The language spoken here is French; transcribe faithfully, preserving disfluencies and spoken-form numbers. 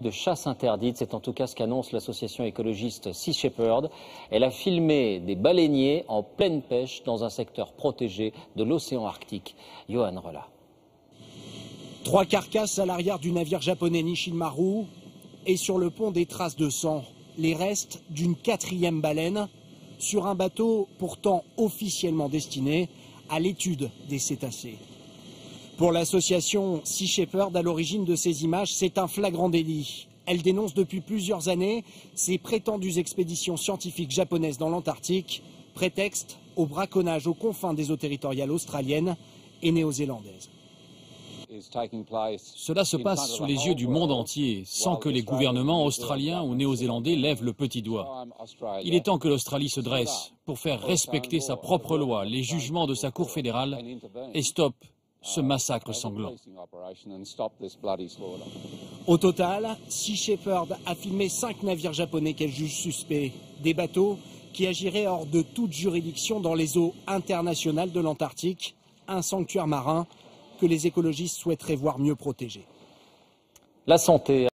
de chasse interdite, c'est en tout cas ce qu'annonce l'association écologiste Sea Shepherd. Elle a filmé des baleiniers en pleine pêche dans un secteur protégé de l'océan Arctique. Johan Rolla. Trois carcasses à l'arrière du navire japonais Nishinmaru et sur le pont des traces de sang, les restes d'une quatrième baleine sur un bateau pourtant officiellement destiné à l'étude des cétacés. Pour l'association Sea Shepherd, à l'origine de ces images, c'est un flagrant délit. Elle dénonce depuis plusieurs années ces prétendues expéditions scientifiques japonaises dans l'Antarctique, prétexte au braconnage aux confins des eaux territoriales australiennes et néo-zélandaises. Cela se passe sous les yeux du monde entier, sans que les gouvernements australiens ou néo-zélandais lèvent le petit doigt. Il est temps que l'Australie se dresse pour faire respecter sa propre loi, les jugements de sa Cour fédérale, et stop ce massacre sanglant. Au total, Sea Shepherd a filmé cinq navires japonais qu'elle juge suspects, des bateaux qui agiraient hors de toute juridiction dans les eaux internationales de l'Antarctique, un sanctuaire marin que les écologistes souhaiteraient voir mieux protégé. La santé.